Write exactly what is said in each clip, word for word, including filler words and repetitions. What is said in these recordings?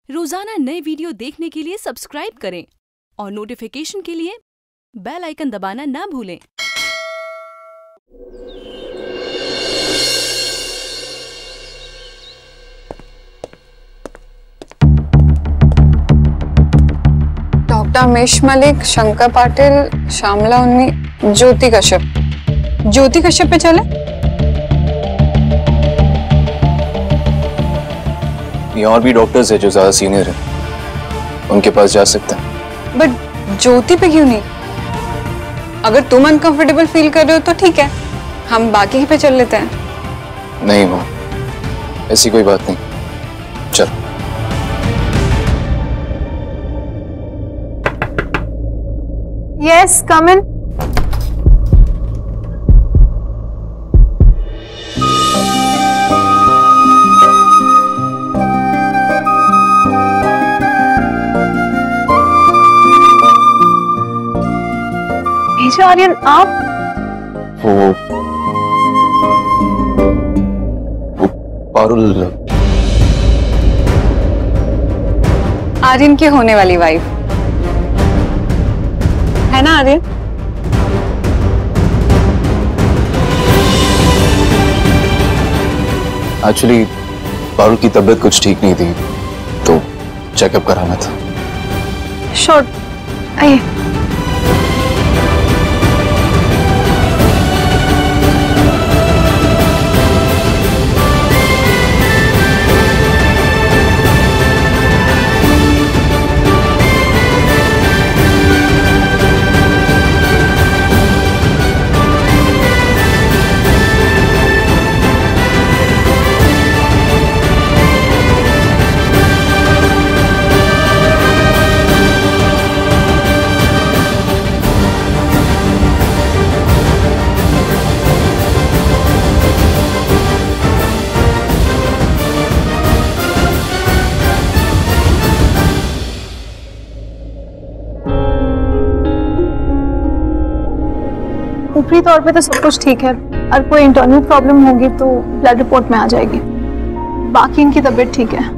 रोजाना नए वीडियो देखने के लिए सब्सक्राइब करें और नोटिफिकेशन के लिए बेल आइकन दबाना ना भूलें। डॉक्टर अमेश मलिक, शंकर पाटिल, श्यामला उन्नी, ज्योति कश्यप। ज्योति कश्यप पे चले? ये और भी डॉक्टर्स हैं जो ज्यादा सीनियर हैं, उनके पास जा सकते हैं। बट ज्योति पे क्यों नहीं? अगर तुम अनकंफर्टेबल फील कर रहे हो तो ठीक है, हम बाकी पे चल लेते हैं। नहीं माँ, ऐसी कोई बात नहीं, चल। यस, कम इन। आर्यन, आप? वो वो पारुल, आर्यन की होने वाली वाइफ है ना आर्यन? एक्चुअली पारुल की तबीयत कुछ ठीक नहीं थी तो चेकअप कराना था। श्योर, आइए। ऊपरी तौर पे तो सब कुछ ठीक है, और कोई इंटरनल प्रॉब्लम होगी तो ब्लड रिपोर्ट में आ जाएगी। बाकी इनकी तबीयत ठीक है।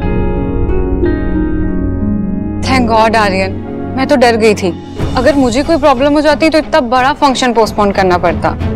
थैंक गॉड आर्यन, मैं तो डर गई थी। अगर मुझे कोई प्रॉब्लम हो जाती तो इतना बड़ा फंक्शन पोस्टपोन करना पड़ता।